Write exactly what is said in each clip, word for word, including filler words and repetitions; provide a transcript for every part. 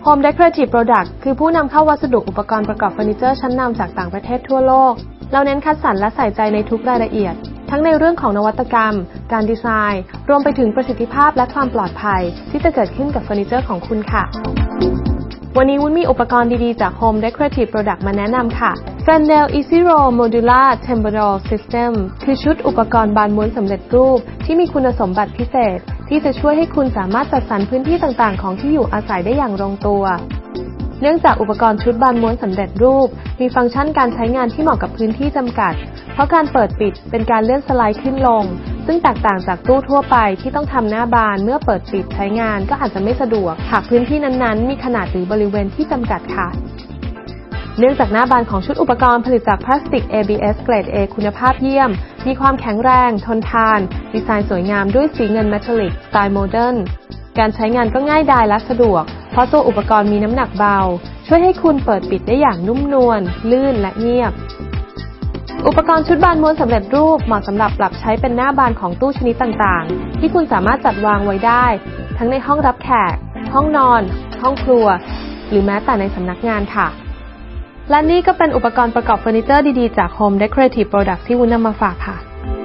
Home Decorative Product คือผู้นำเข้าวัสดุอุปกรณ์ประกอบเฟอร์นิเจอร์ชั้นนำจากต่างประเทศทั่วโลกเราเน้นคัดสรรและใส่ใจในทุกรายละเอียดทั้งในเรื่องของนวัตกรรมการดีไซน์รวมไปถึงประสิทธิภาพและความปลอดภัยที่จะเกิดขึ้นกับเฟอร์นิเจอร์ของคุณค่ะวันนี้วุ้นมีอุปกรณ์ดีๆจาก Home Decorative Product มาแนะนำค่ะ Fendel Easy Roll Modular Temporal System คือชุดอุปกรณ์บานม้วนสำเร็จรูปที่มีคุณสมบัติพิเศษที่จะช่วยให้คุณสามารถจัดสรรพื้นที่ต่างๆของที่อยู่อาศัยได้อย่างลงตัวเนื่องจากอุปกรณ์ชุดบานม้วนสำเร็จรูปมีฟังก์ชันการใช้งานที่เหมาะกับพื้นที่จำกัดเพราะการเปิดปิดเป็นการเลื่อนสไลด์ขึ้นลงซึ่งแตกต่างจากตู้ทั่วไปที่ต้องทำหน้าบานเมื่อเปิดปิดใช้งานก็อาจจะไม่สะดวกหากพื้นที่นั้นๆมีขนาดหรือบริเวณที่จำกัดค่ะเนื่องจากหน้าบานของชุดอุปกรณ์ผลิตจากพลาสติก เอ บี เอส เกรด A คุณภาพเยี่ยมมีความแข็งแรงทนทานดีไซน์สวยงามด้วยสีเงินเมทัลลิกสไตล์โมเดิร์นการใช้งานก็ง่ายดายและสะดวกเพราะตัวอุปกรณ์มีน้ำหนักเบาช่วยให้คุณเปิดปิดได้อย่างนุ่มนวลลื่นและเงียบอุปกรณ์ชุดบานม้วนสำเร็จรูปเหมาะสำหรับปรับใช้เป็นหน้าบานของตู้ชนิดต่างๆที่คุณสามารถจัดวางไว้ได้ทั้งในห้องรับแขกห้องนอนห้องครัวหรือแม้แต่ในสำนักงานค่ะและนี่ก็เป็นอุปกรณ์ประกอบเฟอร์นิเจอร์ดีๆจาก Home Decorative Product ที่วุ้นนำมาฝากค่ะ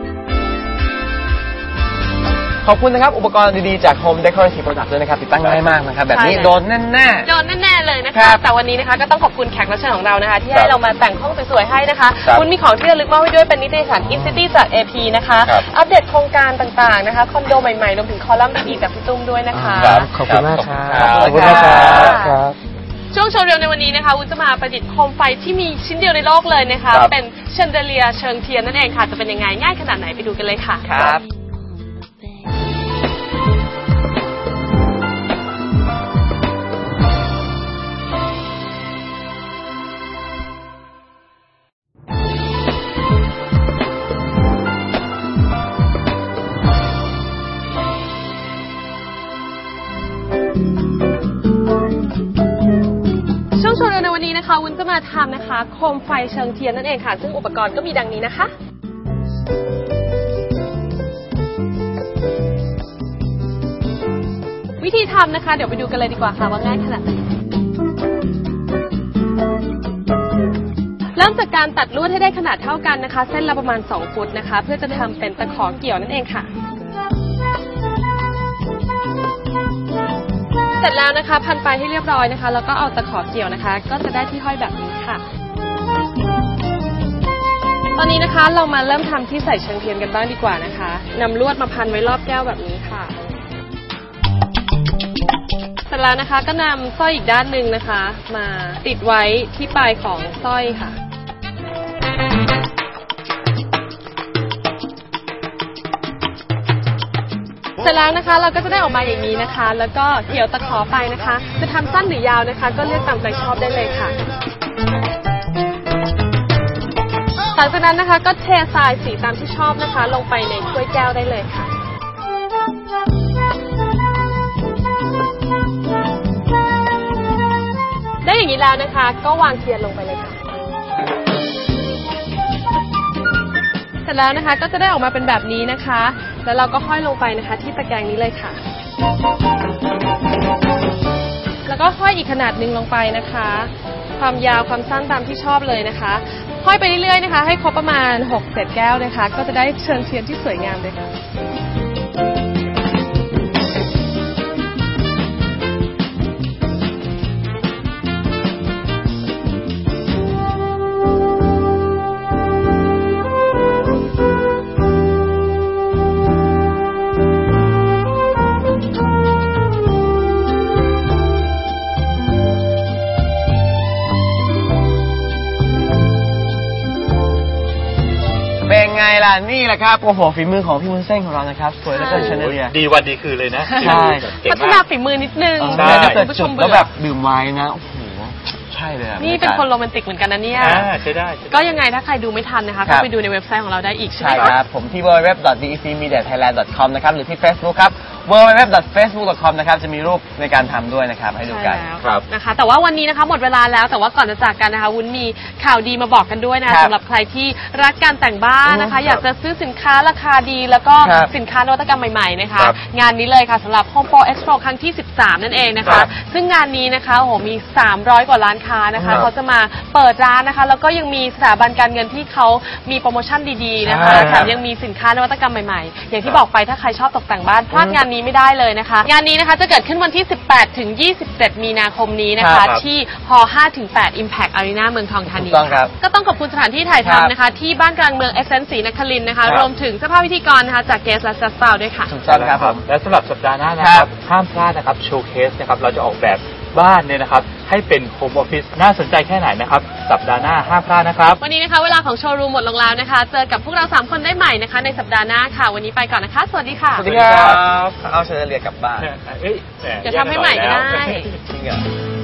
ขอบคุณนะครับอุปกรณ์ดีๆจาก Home Decorative Product ด้วยนะครับติดตั้งง่ายมากนะครับแบบนี้โดนแน่ๆโดนแน่ๆเลยนะคะแต่วันนี้นะคะก็ต้องขอบคุณแขกรับเชิญของเรานะคะที่ให้เรามาแต่งห้องสวยๆให้นะคะคุณมีของที่ระลึกมอบให้ด้วยเป็นนิตยสาร eCity จาก เอ พี นะคะอัปเดตโครงการต่างๆนะคะคอนโดใหม่ๆรวมถึงคอลัมน์ดีๆจากพี่ตุ้มด้วยนะคะขอบคุณมากครับขอบคุณมากครับช่วงโชว์เรียวในวันนี้นะคะวุ้นจะมาประดิษฐ์โคมไฟที่มีชิ้นเดียวในโลกเลยนะคะเป็นแชนเดเลียเชิงเทียนนั่นเองค่ะจะเป็นยังไงง่ายขนาดไหนไปดูกันเลยค่ะครับช่วงโชว์เรียวในวันนี้นะคะวุ้นจะมาทำนะคะโคมไฟเชิงเทียนนั่นเองค่ะซึ่งอุปกรณ์ก็มีดังนี้นะคะวิธีทำนะคะเดี๋ยวไปดูกันเลยดีกว่าค่ะว่าง่ายขนาดไหนเริ่มจากการตัดลวดให้ได้ขนาดเท่ากันนะคะเส้นละประมาณสองฟุตนะคะเพื่อจะทำเป็นตะขอเกี่ยวนั่นเองค่ะเสร็จแล้วนะคะพันปลายให้เรียบร้อยนะคะแล้วก็เอาตะขอเกี่ยวนะคะก็จะได้ที่ห้อยแบบนี้ค่ะตอนนี้นะคะเรามาเริ่มทำที่ใส่เชิงเทียนกันบ้างดีกว่านะคะนำลวดมาพันไว้รอบแก้วแบบนี้ค่ะเสร็จแล้วนะคะก็นำสร้อยอีกด้านหนึ่งนะคะมาติดไว้ที่ปลายของสร้อยค่ะเสร็จแล้วนะคะเราก็จะได้ออกมาอย่างนี้นะคะแล้วก็เกี่ยวตะขอไปนะคะจะทำสั้นหรือยาวนะคะก็เลือกตามใจชอบได้เลยค่ะหลังจากนั้นนะคะก็เททรายสีตามที่ชอบนะคะลงไปในถ้วยแก้วได้เลยค่ะได้อย่างนี้แล้วนะคะก็วางเทียนลงไปเลยค่ะเสร็จแล้วนะคะก็จะได้ออกมาเป็นแบบนี้นะคะแล้วเราก็ห้อยลงไปนะคะที่ตะแกรงนี้เลยค่ะแล้วก็ห้อยอีกขนาดหนึ่งลงไปนะคะความยาวความสั้นตามที่ชอบเลยนะคะห้อยไปเรื่อยๆนะคะให้ครบประมาณหกเศษแก้วนะคะก็จะได้เชิงเทียนที่สวยงามเลยค่ะเป็นไงล่ะนี่แหละครับโอ้โหฝีมือของพี่วุ้นเส้นของเรานะครับสวยแล้วก็ชนะเลยดีวันดีคืนเลยนะใช่พัฒนาฝีมือนิดนึงถ้าเกิดจุดแล้วแบบดื่มไว้นะโอ้โหใช่เลยนี่เป็นคนโรแมนติกเหมือนกันนะเนี่ยใช่ได้ก็ยังไงถ้าใครดูไม่ทันนะคะก็ไปดูในเว็บไซต์ของเราได้อีกใช่ไหมครับผมที่ ดับเบิลยู ดับเบิลยู ดับเบิลยู ดอท ดี อี ซี มีเดีย ไทยแลนด์ ดอท คอม นะครับหรือที่ Facebook ครับดับเบิลยู ดับเบิลยู ดับเบิลยู ดอท เฟซบุ๊ก ดอท คอม นะครับจะมีรูปในการทำด้วยนะครับให้ดูกันครับนะคะแต่ว่าวันนี้นะคะหมดเวลาแล้วแต่ว่าก่อนจะจากกันนะคะวุ้นมีข่าวดีมาบอกกันด้วยนะคะสำหรับใครที่รักการแต่งบ้านนะคะอยากจะซื้อสินค้าราคาดีแล้วก็สินค้านวัตกรรมใหม่ๆนะคะงานนี้เลยค่ะสำหรับ Home Pro Expo ครั้งที่สิบสามนั่นเองนะคะซึ่งงานนี้นะคะโอ้โหมีสามร้อยกว่าร้านค้านะคะเขาจะมาเปิดร้านนะคะแล้วก็ยังมีสถาบันการเงินที่เขามีโปรโมชั่นดีๆนะคะแถมยังมีสินค้านวัตกรรมใหม่ๆอย่างที่บอกไปถ้าใครชอบตกแต่งบ้านพลาดงานนี้ไม่ได้เลยนะคะงานนี้นะคะจะเกิดขึ้นวันที่สิบแปดถึงยี่สิบเจ็ดมีนาคมนี้นะคะที่ฮอ ห้าถึงแปด Impact Arena เมืองทองธานีก็ต้องขอบคุณสถานที่ถ่ายทำนะคะที่บ้านกลางเมือง Essence ศรีนครินทร์นะคะรวมถึงเสื้อผ้าพิธีกรนะคะจากเกสและซัสซาวด้วยค่ะถูกต้องครับผมและสำหรับสัปดาห์หน้านะครับห้ามพลาดนะครับโชว์เคสนะครับเราจะออกแบบบ้านเนี่ยนะครับให้เป็นโฮมออฟฟิศน่าสนใจแค่ไหนนะครับสัปดาห์หน้าห้ามพลาดนะครับวันนี้นะคะเวลาของโชว์รูมหมดลงแล้วนะคะเจอกับพวกเราสามคนได้ใหม่นะคะในสัปดาห์หน้าค่ะวันนี้ไปก่อนนะคะสวัสดีค่ะสวัสดีครับเอาเชญเรียกกลับบ้านจะทำให้ใหม่ก็ได้จริงเหรอ